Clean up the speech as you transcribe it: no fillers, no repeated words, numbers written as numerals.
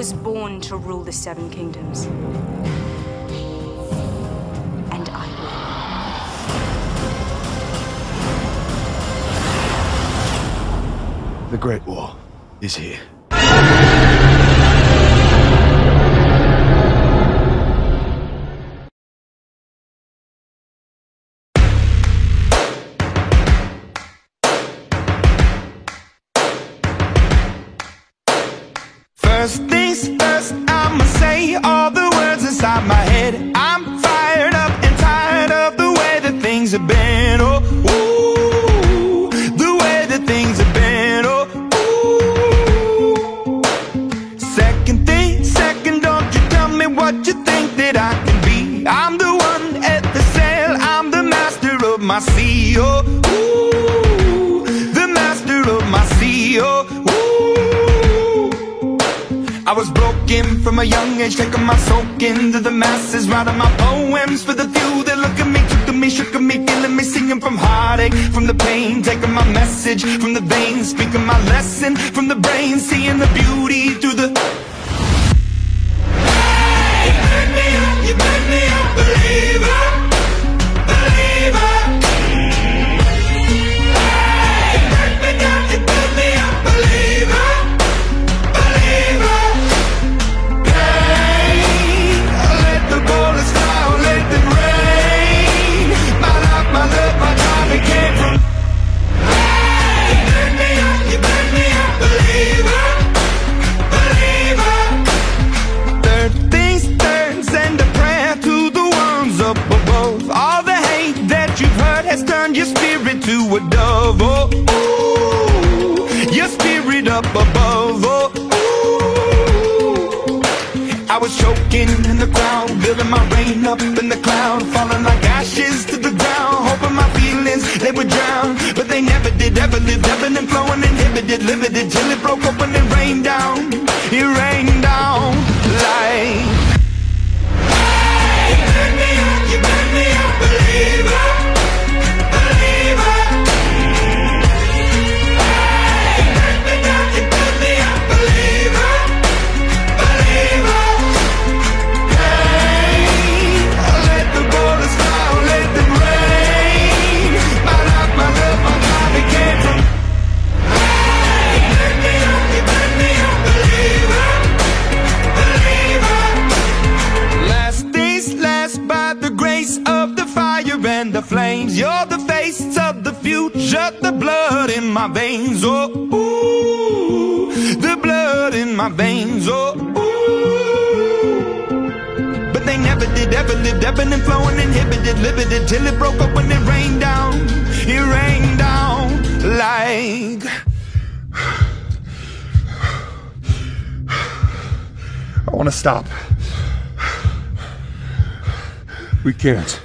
was born to rule the Seven Kingdoms. And I will. The Great Wall is here. First things first, I'ma say all the words inside my head. I'm fired up and tired of the way that things have been. Oh, ooh, the way that things have been. Oh, ooh. Second thing, second, don't you tell me what you think that I can be. I'm the one at the sail, I'm the master of my sea. Oh, ooh, the master of my sea. Oh, I was broken from a young age, taking my soak into the masses, writing my poems for the few that look at me, took to me, shook at me, feeling me, singing from heartache, from the pain, taking my message from the veins, speaking my lesson from the brain, seeing the beauty through the... Hey, you made me a believer, believer. Hey, you made me down, you made me a believer, believer. Turn your spirit to a dove, oh, ooh, your spirit up above, oh, ooh. I was choking in the crowd, building my rain up in the cloud, falling like ashes to the ground, hoping my feelings, they would drown, but they never did, ever lived, ebbing and flowing, inhibited, limited, till it broke open and rained down, it rained down like... Hey, you made me a believer. The flames, you're the face of the future, the blood in my veins, oh, ooh, the blood in my veins, oh, ooh. But they never did, ever lived, ebbing and flowing, inhibited, limited, till it broke up when it rained down like... I want to stop. We can't.